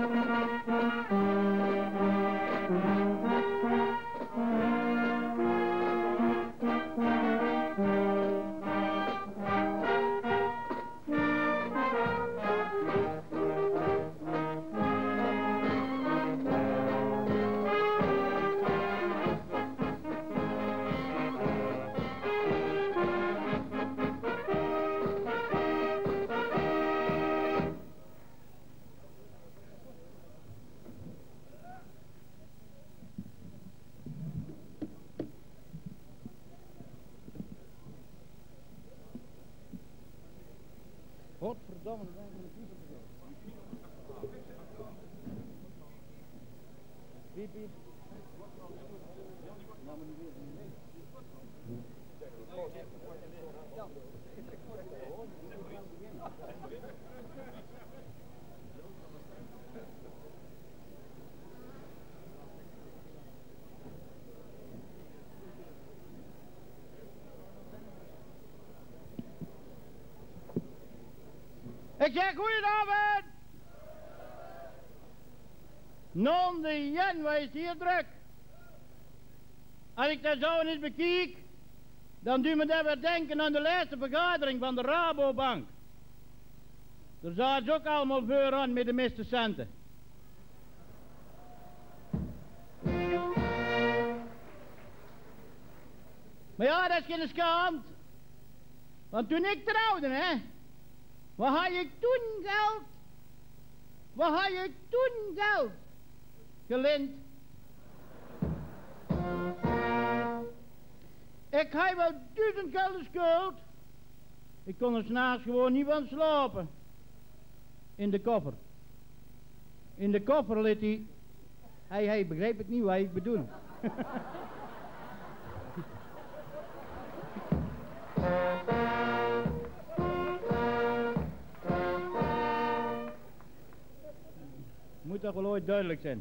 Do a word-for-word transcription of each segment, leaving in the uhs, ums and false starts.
Godverdomme, dan zijn we de pieper Piep, piep. Laat me niet weer niet mee. Ja. Ik zeg goedenavond! Non de jen, wat is hier druk? Als ik dat zo eens bekijk, dan doet me dat weer denken aan de laatste vergadering van de Rabobank. Daar zaten ze ook allemaal voor aan met de meeste centen. Maar ja, dat is geen schand. Want toen ik trouwde, hè. Wat had ik toen geld? Wat had ik toen geld? Geleend. Ik had wel duizend gulden schuld. Ik kon er 's nachts gewoon niet van slapen. In de koffer. In de koffer liet hij. Hij, hij begreep het niet wat ik bedoel. Moet toch wel ooit duidelijk zijn.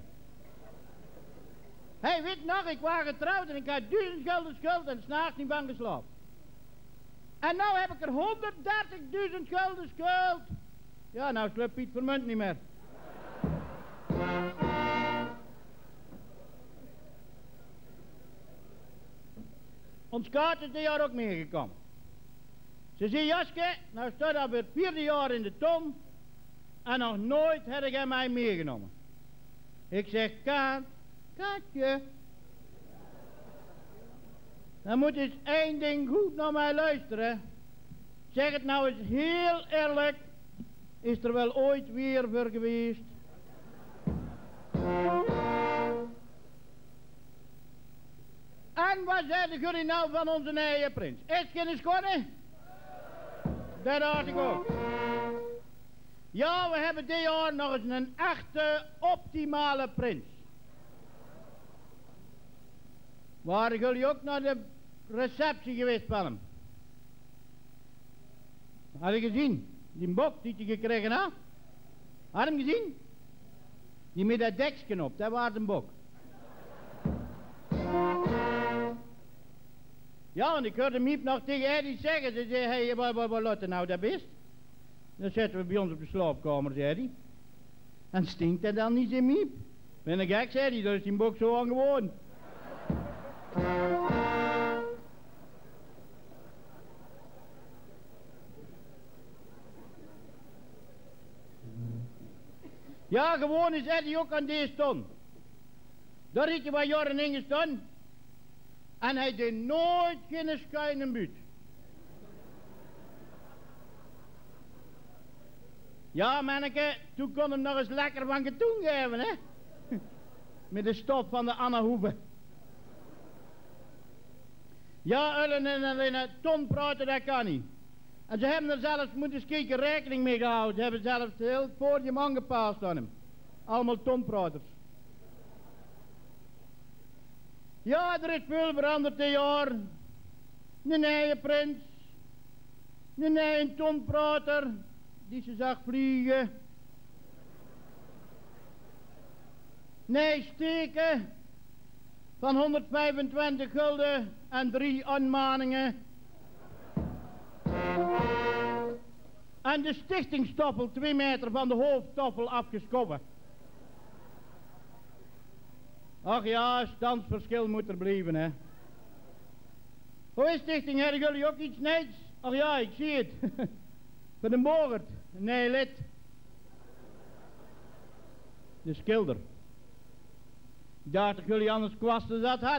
Hé, hey, weet nog, ik was getrouwd en ik had duizend gulden schuld en 's nachts niet van geslapen. En nou heb ik er honderddertigduizend gulden schuld. Ja, nou sluit Piet Vermunt niet meer. Ons kaart is dit jaar ook meegekomen. Ze zei, Jaske, nou staat dat weer het vierde jaar in de ton. En nog nooit heb ik mij meegenomen. Ik zeg, Kaat, Kaatje. Dan moet eens één ding goed naar mij luisteren. Zeg het nou eens heel eerlijk. Is er wel ooit weer voor geweest? En wat zeiden jullie nou van onze eigen prins? Is het geen schone? Dat had ik ook. Ja, we hebben dit jaar nog eens een echte optimale prins. Waren jullie ook naar de receptie geweest van hem? Had je gezien? Die bok die hij gekregen had? Had je hem gezien? Die met dat dekje op, dat was een bok. Ja, en ik hoorde Miep nog tegen Eddie zeggen. Ze zei, hé, hey, wat, wat, wat laat er nou dat best? Dan zetten we bij ons op de slaapkamer, zei hij. En stinkt dat dan niet, zei Miep? Ben ik gek, zei hij, daar is die bok zo aan gewoon. Ja, gewoon is Eddie ook aan deze ton. Daar heeft hij wat jaren in gestaan. En hij deed nooit geen schuine buurt. Ja, manneke, toen kon hem nog eens lekker van getoen geven, hè? Met de stof van de Anna Hoeve. Ja, Ullen en alleen een ton praten, dat kan niet. En ze hebben er zelfs, moeten eens kijken, rekening mee gehouden. Ze hebben zelfs heel het podium aangepast aan hem. Allemaal tonpraters. Ja, er is veel veranderd dit jaar. Een eigen prins. Een eigen tonprater. Die ze zag vliegen. Nee, steken. Van honderdvijfentwintig gulden en drie aanmaningen. En de stichtingstoffel twee meter van de hoofdtoffel afgeschoven. Ach ja, standsverschil moet er blijven, hè. Hoe is stichting, hebben jullie ook iets nets? Ach ja, ik zie het. Van de Mogert. Nee, lid. De schilder. Ik dacht dat jullie anders kwasten dat had.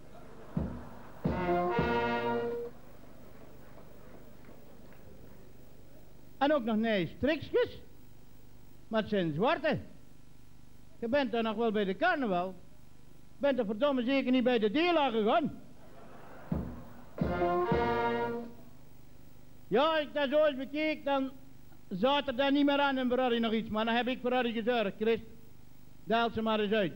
En ook nog nee, striksjes. Maar het zijn zwarte. Je bent dan nog wel bij de carnaval. Bent er verdomme zeker niet bij de dealer gegaan. Ja, ik dat zo eens bekeek, dan zat er daar niet meer aan en Ferrari nog iets. Maar dan heb ik Ferrari gezorgd. Christ, daalt ze maar eens uit.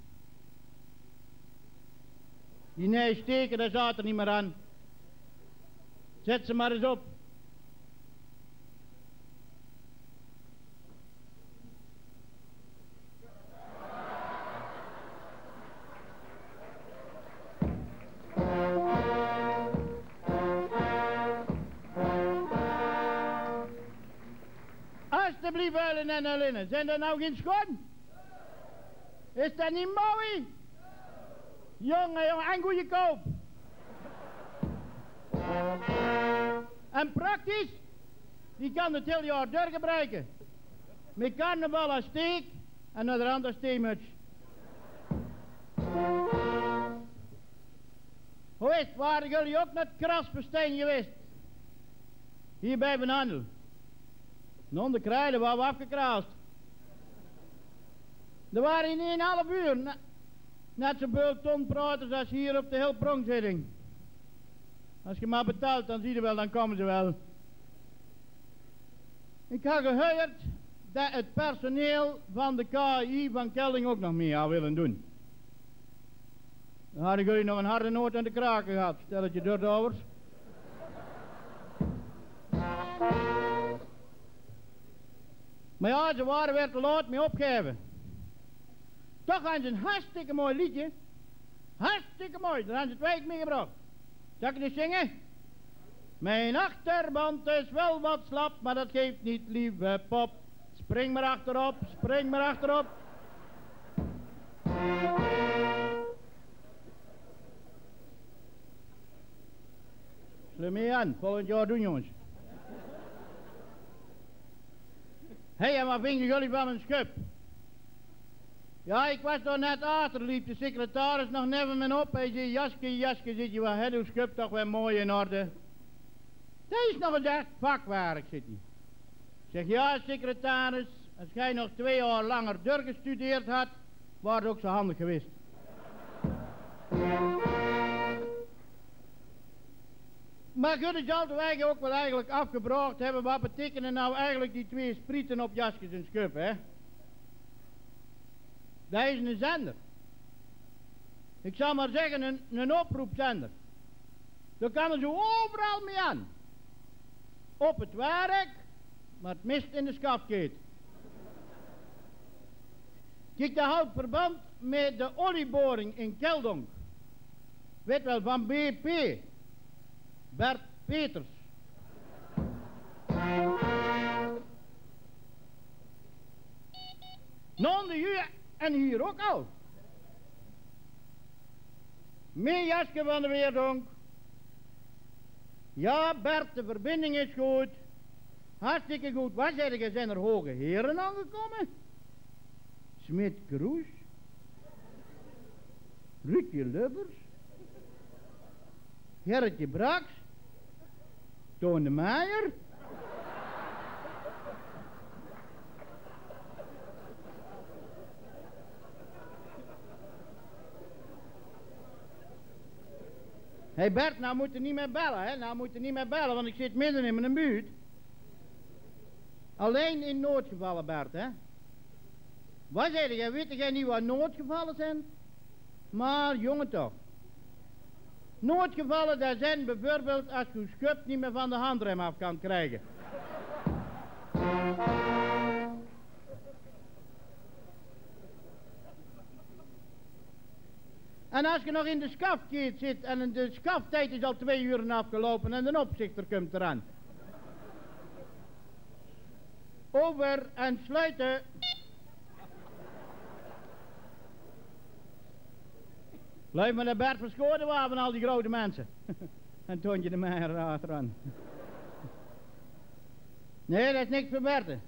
Die nee steken, daar zat er niet meer aan. Zet ze maar eens op. Alsjeblieft, Uilen en Uilinnen, zijn er nou geen schoon? Is dat niet mooi? Jongen, jongen, en goede koop. En praktisch, die kan het heel jaar doorgebruiken. Met carnaval als steek en naar de hand als theemuts. Hoe is het, waren jullie ook naar het Kraspenstein geweest? Hier bij Van Handel. Non de kruiden waren we afgekraast. Er waren in een half uur na, net zo veel tonpraters als hier op de heel pronkzitting. Als je maar betaalt, dan zie je wel, dan komen ze wel. Ik had gehoord dat het personeel van de K I van Kelding ook nog mee zou willen doen. Dan hadden jullie nog een harde noot aan de kraken gehad, stel het je durdovers. Maar ja, ze waren weer te laat mee opgeven. Toch hadden ze een hartstikke mooi liedje. Hartstikke mooi, daar hebben ze het wijk meegebracht. Zal ik het eens zingen? Mijn achterband is wel wat slap, maar dat geeft niet, lieve pop. Spring maar achterop, spring maar achterop. Sluit mee aan, volgend jaar doen jongens. Hé, hey, en wat vinden jullie van een schub? Ja, ik was toch net achter, liep de secretaris nog neven me op. Hij zei, Jaske, Jaske, zit je wat, hè, uw schub toch weer mooi in orde. Dat is nog eens echt vakwerk, zit hij. Ik zeg, ja, secretaris, als jij nog twee jaar langer doorgestudeerd had, was het ook zo handig geweest. Maar jullie zouden wij ook wel eigenlijk afgebracht hebben, wat betekenen nou eigenlijk die twee sprieten op Jaskes en schub, hè? Dat is een zender. Ik zal maar zeggen, een, een oproepzender. Daar kan ze overal mee aan. Op het werk, maar het mist in de schafkeet. Kijk, dat houdt verband met de olieboring in Keldonk. Weet wel, van B P. Bert Peters. Non de hier en hier ook al. Mee Jaske van de Weerdonk. Ja, Bert, de verbinding is goed. Hartstikke goed. Wat zeg je, zijn er hoge heren aangekomen? Smit Kroes. Ruudje Lubbers. Gerritje Braks. Toon de Meijer. Hé hey Bert, nou moet je niet meer bellen, hè? Nou moet je niet meer bellen, want ik zit midden in mijn buurt. Alleen in noodgevallen, Bert, hè? Wat zei je? Weet jij niet wat noodgevallen zijn? Maar jongen toch. Noodgevallen, dat zijn bijvoorbeeld als je schub niet meer van de handrem af kan krijgen. En als je nog in de skafkeet zit en de skaftijd is al twee uur afgelopen en de opzichter komt eraan. Over en sluiten. Blijf maar naar Bert Verschoten waar van al die grote mensen. En Tontje de Meijer achteraan. Nee, dat is niks voor Berthe.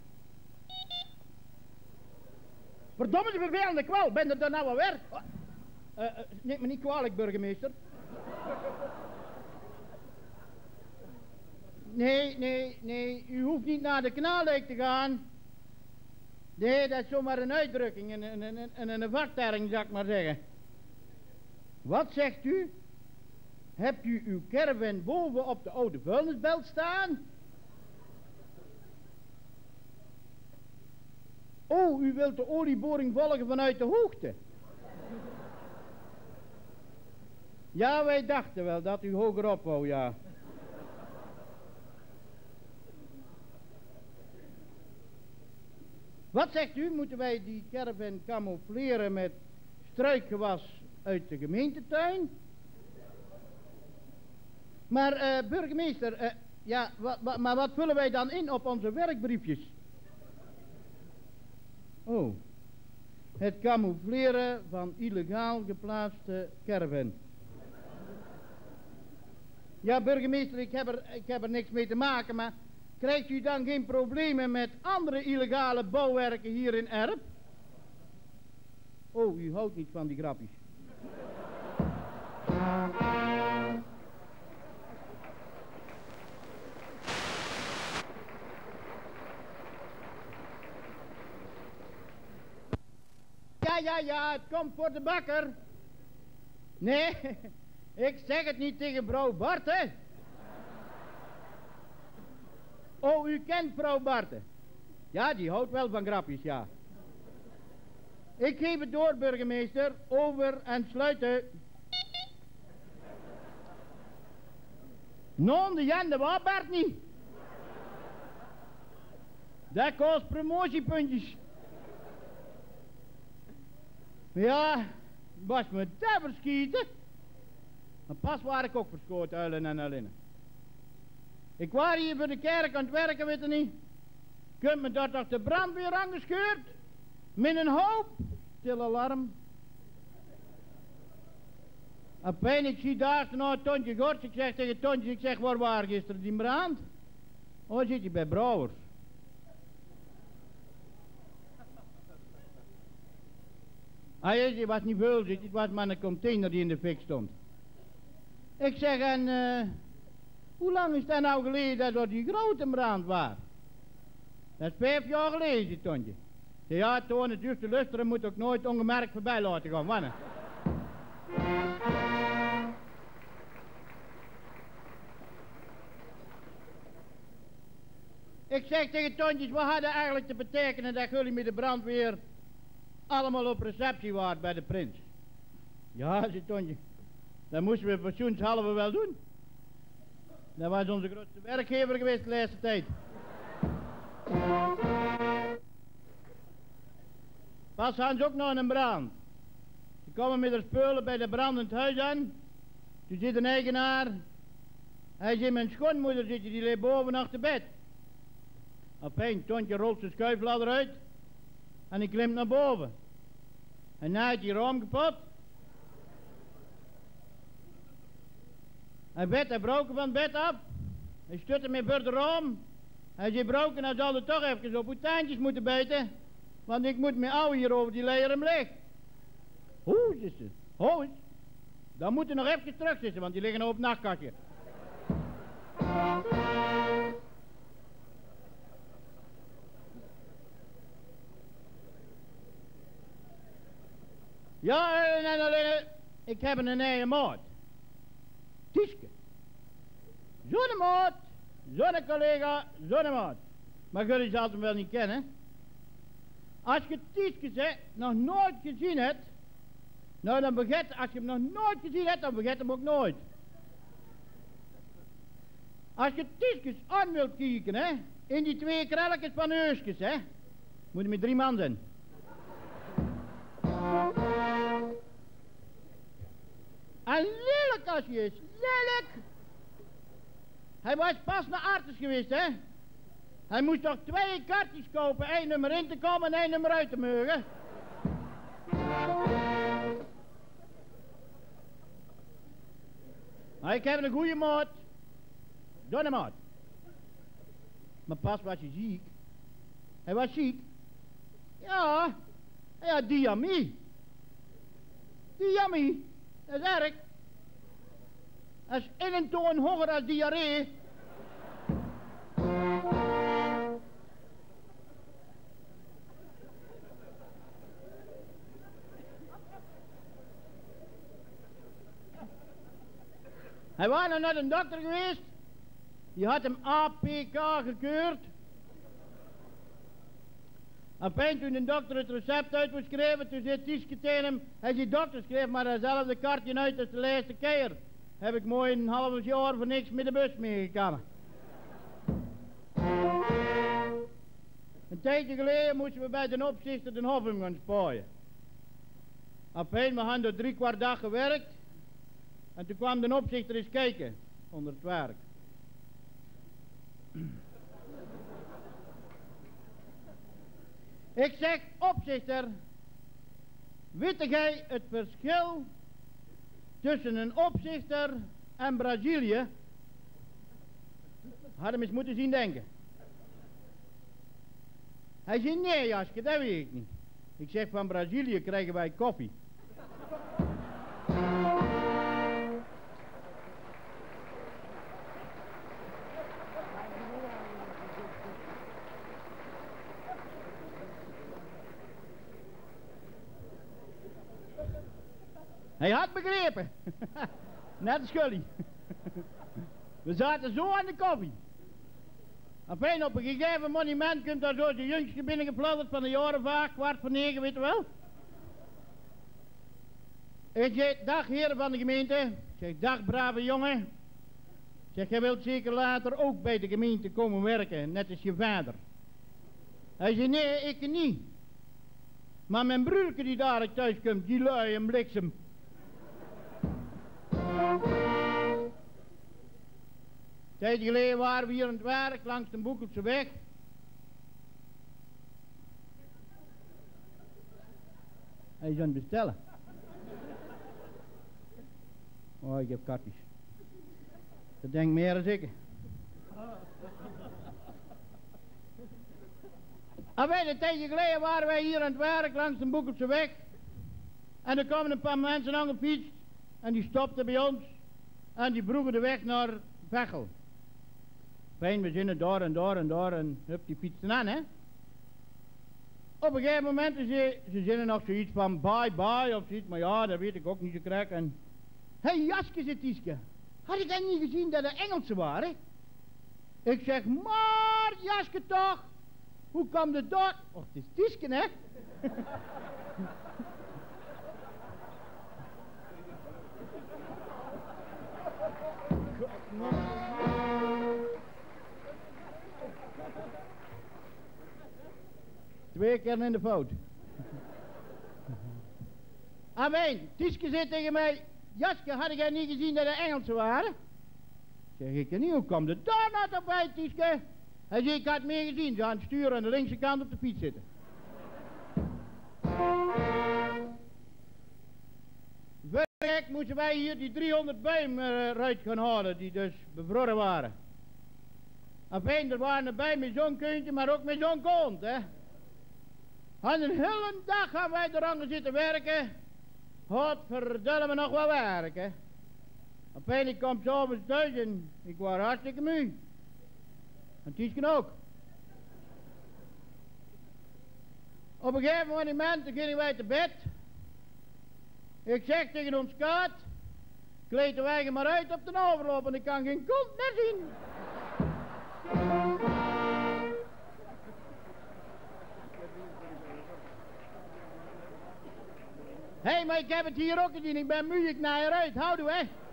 Verdomme, ze vervelende kwal. Ben er dan nou alweer? Oh. Uh, uh, neem me niet kwalijk, burgemeester. Nee, nee, nee. U hoeft niet naar de Knaalleek te gaan. Nee, dat is zomaar een uitdrukking. En een, een, een, een vakterm, zou ik maar zeggen. Wat zegt u? Hebt u uw caravan boven op de oude vuilnisbelt staan? Oh, u wilt de olieboring volgen vanuit de hoogte? Ja, wij dachten wel dat u hogerop wou, ja. Wat zegt u? Moeten wij die caravan camoufleren met struikgewas uit de gemeentetuin? Maar uh, burgemeester, uh, ja, wa, wa, maar wat vullen wij dan in op onze werkbriefjes? Oh, het camoufleren van illegaal geplaatste caravan. Ja, burgemeester, ik heb, er, ik heb er niks mee te maken, maar krijgt u dan geen problemen met andere illegale bouwwerken hier in Erp? Oh, u houdt niet van die grapjes. Ja, ja, ja, het komt voor de bakker. Nee, ik zeg het niet tegen vrouw Barthe. Oh, u kent vrouw Barthe. Ja, die houdt wel van grapjes, ja. Ik geef het door, burgemeester. Over en sluiten. Non, de Jan, dat was Bart niet. Dat kost promotiepuntjes. Ja, was me daar verschieten. Maar pas waar ik ook verschoten, uilen en uilinnen. Ik was hier voor de kerk aan het werken, weet je niet. Kunt me dat toch de brandweer aangescheurd? Met een hoop. Stil alarm. En pijn, ik zie daar nou Tontje Gorts. Ik zeg tegen Tontje, ik zeg, waar waren gisteren die brand? Oh, zit je bij Brouwers. Ah, je was niet veel, het was maar een container die in de fik stond. Ik zeg, en uh, hoe lang is dat nou geleden dat er die grote brand was? Dat is vijf jaar geleden, zei Tontje. Ja, toen het juist te lusteren moet ook nooit ongemerkt voorbij laten gaan, wanneer? Ik zeg tegen Tontjes, wat had dat eigenlijk te betekenen dat jullie met de brandweer allemaal op receptie waren bij de prins? Ja, zei Tontje, dat moesten we fatsoenshalve wel doen. Dat was onze grootste werkgever geweest de laatste tijd. Pas gaan ze ook nog een brand. Ze komen met de spullen bij de brandend huis aan. Toen zit een eigenaar. Hij zit mijn schoonmoeder, zit die ligt boven achter bed. Opeens, Tontje rolt zijn schuifladder uit. En hij klimt naar boven. En hij heeft die raam kapot. Hij werd hij broken van het bed af. Hij stutte met voor de raam. Hij zei broken, hij zal er toch even op uw tuintjes moeten bijten. Want ik moet me ouwe hier over die leren leg. Hoe, zegt ze. Hoe is? Dan moet je nog even terug zitten, want die liggen op het nachtkastje. Ja, en alleen, ik heb een eigen maat. Tieske. Zo'n maat, zo'n collega, zo'n maat. Maar jullie zullen hem wel niet kennen. Als je Tieske zegt, nog nooit gezien hebt, nou dan vergeet, als je hem nog nooit gezien hebt, dan vergeet hem ook nooit. Als je Tieskes aan wilt kijken, hè, in die twee krelletjes van Euskes, hè, moet je met drie man zijn. En lelijk als je is, lelijk. Hij was pas naar Artes geweest, hè. Hij moest toch twee kaartjes kopen, één nummer in te komen en één nummer uit te mogen. Maar ik heb een goede maat. Donne maat. Maar pas was hij ziek. Hij was ziek. Ja, hij had diarree. Diarree, dat is erg. Dat is in een toon hoger als diarree. Hij was nog naar een dokter geweest. Die had hem A P K gekeurd. En fijn, toen de dokter het recept uit moest schrijven, toen zei Tieske tegen hem, hij zei dokter, schreef maar dezelfde kaartje uit als de laatste keer. Heb ik mooi een half jaar voor niks met de bus meegekomen. Een tijdje geleden moesten we bij de opzichter de Hoffum gaan spaaien. En fijn, we hadden er drie kwart dag gewerkt. En toen kwam de opzichter eens kijken, onder het werk. Ik zeg, opzichter, weet jij het verschil tussen een opzichter en Brazilië? Had hem eens moeten zien denken. Hij zei, nee Jaske, dat weet ik niet. Ik zeg, van Brazilië krijgen wij koffie. Hij had begrepen. Net als Gully. We zaten zo aan de koffie. Enfin, op een gegeven monument komt daar zo de jongste binnengefladderd van de jaren vaak, kwart voor negen, weet je wel. Ik zeg, dag heren van de gemeente. Ik zeg, dag brave jongen. Ik zeg, jij wilt zeker later ook bij de gemeente komen werken, net als je vader. Hij zei, nee, ik niet. Maar mijn broertje die daar thuis komt, die lui en bliksem. Een tijd geleden waren we hier aan het werk langs de Boekelse weg. Hij is aan het bestellen. Oh, ik heb katjes. Dat denk meer dan ik. En wij, een tijdje geleden waren wij hier aan het werk langs de Boekelse weg. En er kwamen een paar mensen aangefietst. En die stopten bij ons. En die vroegen de weg naar Veghel. Fijn, we zijn er daar en daar en daar en hup, die fietsen aan, hè. Op een gegeven moment, ze, ze zinnen nog zoiets van bye bye of zoiets, maar ja, dat weet ik ook niet zo krek. En, hé hey, Jaske, zit Tieske, had ik dan niet gezien dat er Engelsen waren? Ik zeg, maar Jaske toch, hoe kwam de door? Och, het is Tieske, hè. Twee keer in de fout. Amijn, Tieske zei tegen mij, Jaske, had jij niet gezien dat er Engelsen waren? Zeg ik niet, hoe kwam de daar nou toch bij, Tieske? Hij zei, ik had meer gezien, ze aan het stuur aan de linkse kant op de fiets zitten. Verrek moesten wij hier die driehonderd bijen eruit gaan halen, die dus bevroren waren. Afijn, er waren er bij met zo'n kuntje, maar ook met zo'n kont, hè. En een hele dag gaan wij eraan zitten werken. God verdulle me nog wel werken. Afijn, ik kom s'avonds thuis en ik was hartstikke moe. En Tieske ook. Op een gegeven moment gingen wij te bed. Ik zeg tegen ons kaart, kleed de wagen maar uit op de overloop en ik kan geen kont meer zien. Hé, hey, maar ik heb het hier ook gezien, ik ben moe, ik naar eruit, houdoe hè.